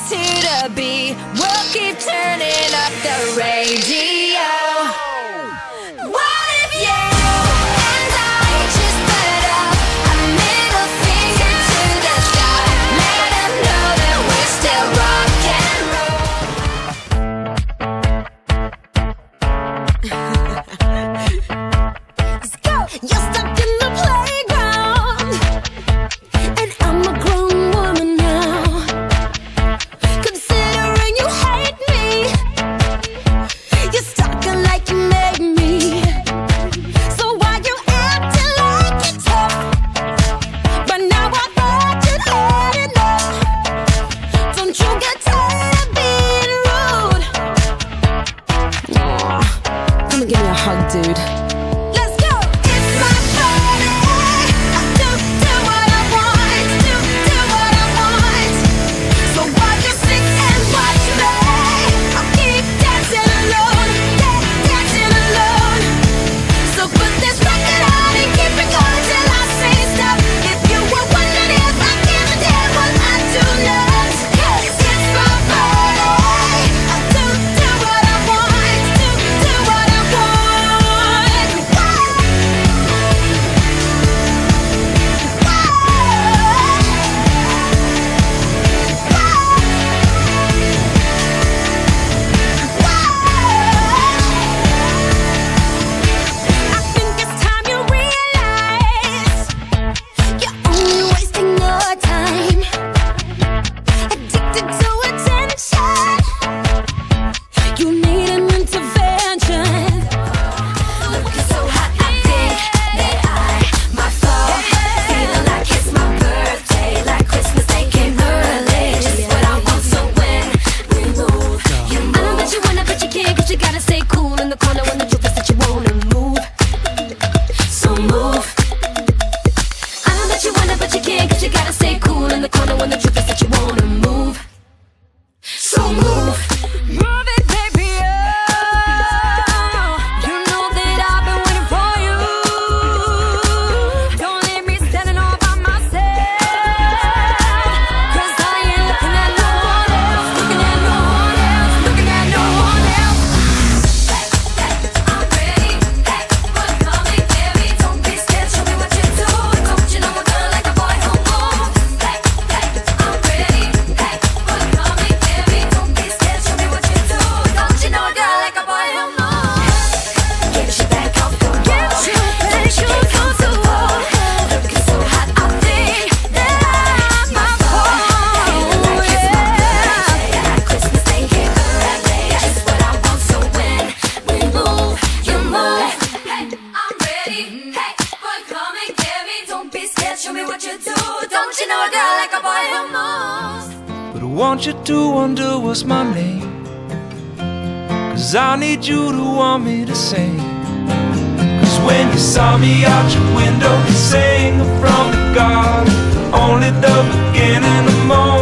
here to be. We'll keep turning up the radio. What if you and I just put up a middle finger to the sky? Let them know that we're still rock and roll. Let's go. You're stuck in the playground, and I'm a grown woman now. Considering you hate me, you're stalking like you made me. So why you acting like you're tough? But now I thought you'd had enough. Don't you get tired of being rude? Aw, come and give me a hug, dude. Let's go. It's my party. I do what I want. Do what I want. So why you sit and watch me? I'll keep dancing alone. Yeah, dancing alone. So put this record on and keep it going till I say stop. If you were wondering if I give a damn, well I do not. 'Cause it's my party. I do what I want. Do what I want. I think it's time you realize you're only wasting your time. Addicted to attention, you need an intervention. Looking so hot, I think that I might fall. Feeling like it's my birthday, like Christmas Day came early. Just what I want, so when we move, you move. I know that you wanna, but you can't, 'cause you gotta stay cool in the corner when the truth is that you wanna move. So move. I know that you wanna, but you can't, 'cause you gotta stay cool in the corner when the truth is that you wanna move. So move. Move it, baby, oh. You know that I've been waiting for you. Don't leave me standing all by myself, 'cause I ain't looking at no one else. Looking at no one else. Looking at no one else. I'm ready. Hey, but come and get me. Don't be scared. Show me what you do. Don't you know I'm gonna like a boy who moves? Hey, I'm ready. Hey, but come and get me. Don't be scared. Show me what you do. Don't you know a girl like a boy who moves? Get your back off the wall. Get your back off the wall. Looking so hot, I think that I might fall. Feeling like it's my birthday, like Christmas Day here early. Just what I want, so when we move, you move. Hey, I'm ready. Hey, boy, come and get me. Don't be scared, show me what you do. Don't you know a girl like a boy who moves? But I want you to wonder what's my name, 'cause I need you to want me to sing. 'Cause when you saw me out your window, singing from the garden, only the beginning of morning.